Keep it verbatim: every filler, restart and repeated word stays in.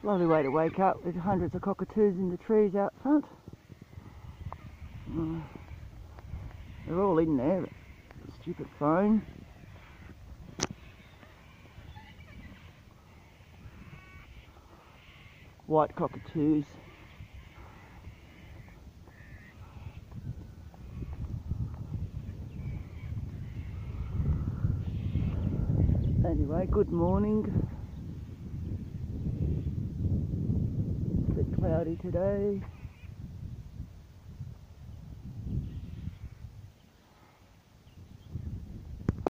Lovely way to wake up with hundreds of cockatoos in the trees out front. Uh, they're all in there. Stupid phone. White cockatoos. Anyway, good morning. It's a bit cloudy today.